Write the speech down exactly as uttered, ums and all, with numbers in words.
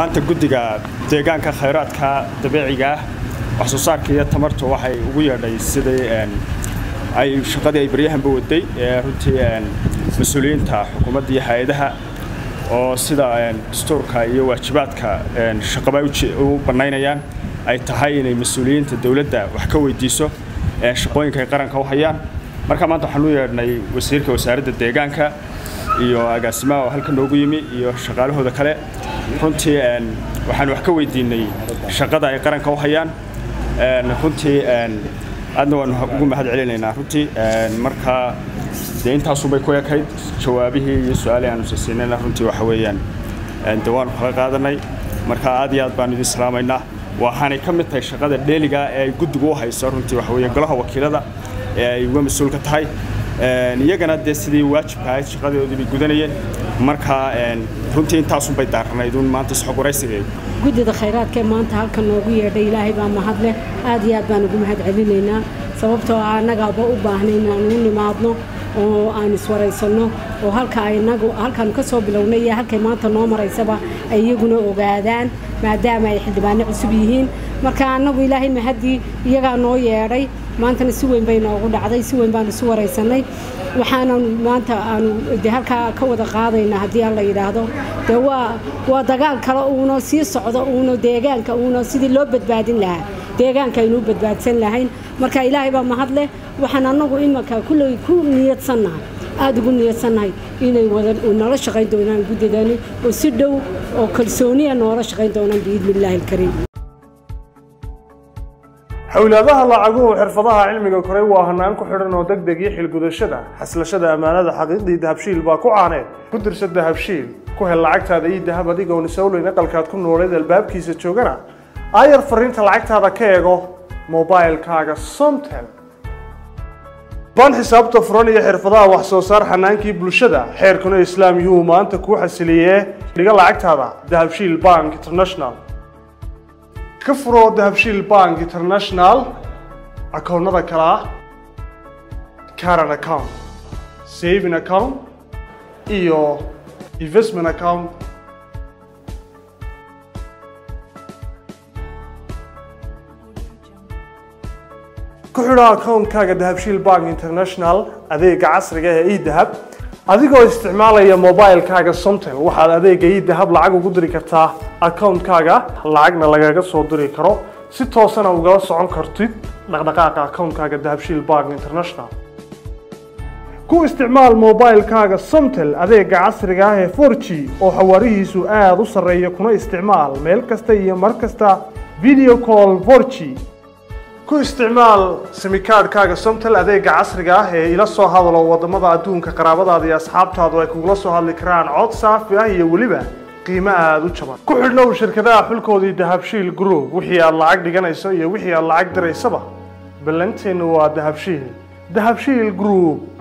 maanta guddiga deegaanka khayraadka dabiiciga ah wax soo saarka iyo tamarta waxay ugu yeedhay sidii ay shaqadii ay baryahanba waday runtii mas'uuliyiinta xukuumadda iyo hay'adaha oo sida dastuurka iyo waajibaadka shaqada u banaynayaan ay tahay inay mas'uuliyiinta dawladda wax ka weydiiso shaqooyinka ay qaranka u hayaan marka maanta waxaan u yeedhnay wasiirka wasaaradda deegaanka iyo agaasimaha oo halka noogu yimi iyo shaqaalahooda kale runtii waxaan wax ka weydiinay shaqada ay qaranka u hayaan runtii aadna waan ugu mahad celinaynaa runtii marka intaas bay ku ekayd jawaabihii iyo su'aalaha aan siinayna runtii waxa weeyaan dawaan kala qaadanay marka aad iyo aad baan idin salaamaynaa waxaanay ka mid tahay shaqada dheeliga ee ay guddigu u hayso runtii waxa weeyaan golaha wakiilada ee ay uga mas'uul ka tahay iyagana dee sidii waajibka ahayd shaqadoodii bay gudanayeen marka runtii intaas bay daaranayd un maanta isxog waraysiga guddida khayraadka maanta halkan noogu yeedhay ilaahay baa mahad leh aad iyo aad baan ugu mahad celinaynaa sababtoo ah annagaaba u baahnay inaan u nimaadno oo aan iswaraysano oo halka ay nagu halkan ka soo bilownay iyo halkay maanta noo maraysaba ay iyaguna ogaadaan maadaama ay xildhibaano cusub yihiin marka annagu ilaahay mahadii iyagaa noo yeedhay maantana si weyn bay noogu dhacday si weyn baan isu waraysanay waxaana maanta aanu de halkaa ka wada qaadaynaa haddii aan la yidhaahdo dee waa waa dagaal kale uuna sii socdo uuna deegaanka uuna sidii loo badbaadin lahaa deegaanka aynu u badbaadsan lahayn marka ilaahay baa mahad leh waxaan annagu imanka kulley ku niyadsannahay aada ugu niyadsannahay inay wada nala shaqayn doonaan guddidani oo si dhow oo kalsooniya noola shaqayn doonaan biidni illaahi alkariim hawlaadaha lacaguhu xirfadaha cilmiga koray waa hanaan ku xidhan oo degdeg iyo xilgudashada xaslashada ammaanada xaqiiqdii dahabshiil baa ku caaneen ku dirsa dahabshiil ku hel lacagtaada iyo dahab adigoon isowleyn aqalkaad ku nooleed albaabkiisa joogana aayar fariinta lacagtaada ka eego mobilkaaga somtel ban xisaabta furan iyo xirfadaha wax soo saar xanaankii bulshada xeerkuna islaam yuu maanta kuu xasiliyee dhiga lacagtaada dahabshiil bank international ka furo dahabshiil bank international akoonnada kale ah current account saving account iyo investment account ku xidho akoonkaaga dahabshiil bank international adeega casriga ee e-dahab adigoo isticmaalaya mobilkaaga somtel waxaad adeega e-dahab lacag ugu diri kartaa akoonkaaga lacagna lagaga soo diri karo si toosana ugala socon kartid dhaqdhaqaaqa akoonkaaga dahabshiil bank international ku isticmaal mobilkaaga somtel adeega casriga ah ee four G oo xawaarihiisu aad u sarreeya kuna isticmaal meel kasta iyo mar kasta video call four G ku isticmaal simikaadhkaaga somtel adeega casriga ah ee ila soo hadalo wadamada adduunka qaraabadaada iyo asxaabtaadu ay kugula soo hadli karaan cod saafi ah iyo weliba qiimo aada u jaban ku xidhnow shirkadaha xulkoodii dahabshiil group wixii aad lacag dhiganayso iyo wixii aad lacag diraysaba ballanteenu waa dahabshiil dahabshiil group